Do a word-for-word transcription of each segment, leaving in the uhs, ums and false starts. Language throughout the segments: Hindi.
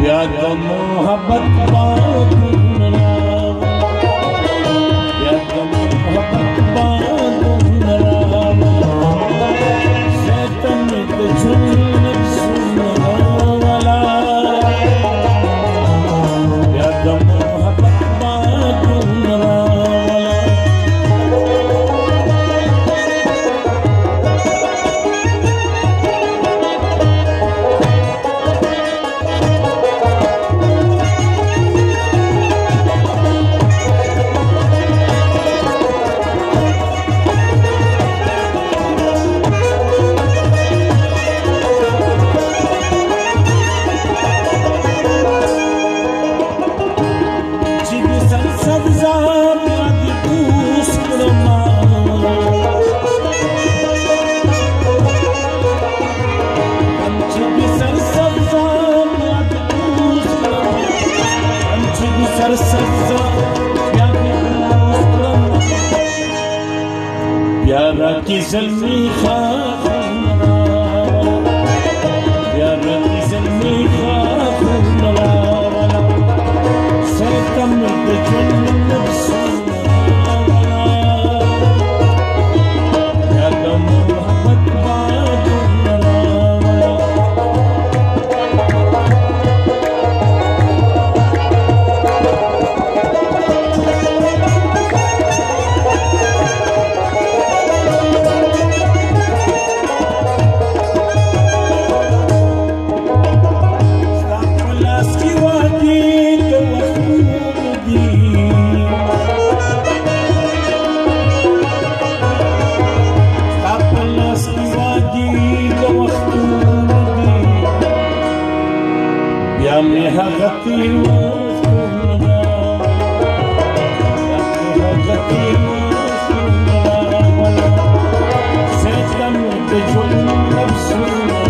प्यार मोहब्बत बांधना, प्यार मोहब्बत बांधना, शैतान के झुंड सुनने वाला, प्यार मोहब्बत बांधना वाला। प्यारा की ज़ल्मी खाखुरा, प्यारा की ज़ल्मी खाखुरा वाला, शैतान के झुंड सुनने वाला, प्यार मोहब्बत बांधने वाला। يا مهجتي وسكننا، يا مهجتي وسكننا، شيطان بجنب نفسنا.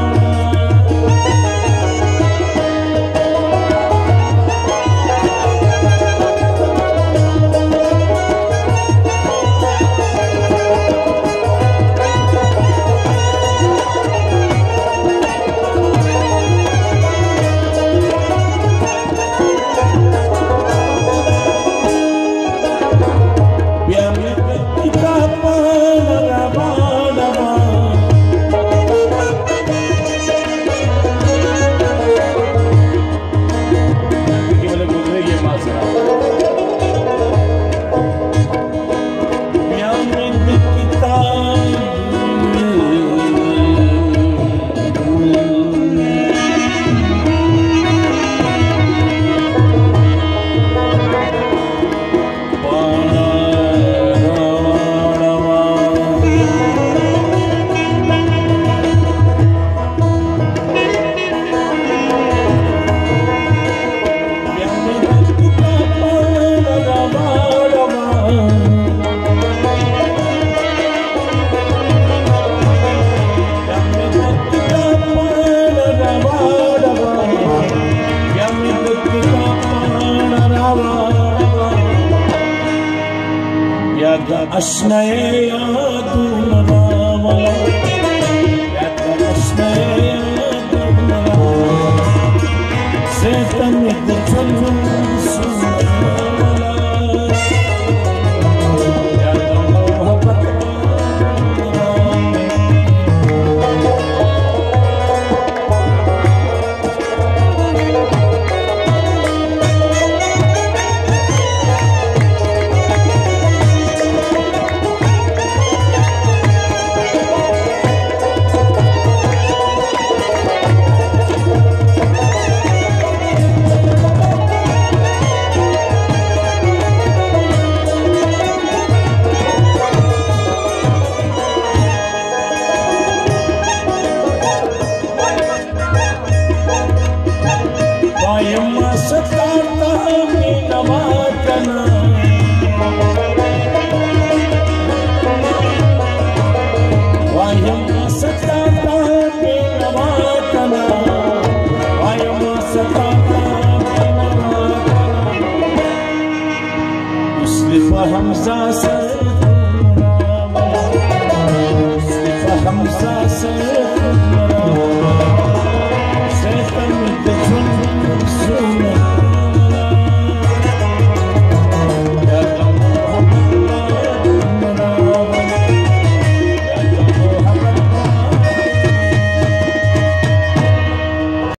अश्नए यादुना वाला, याद अश्नए यादुना, शैतान के झुंड सुनने वाला, प्यार मोहब्बत हमजा से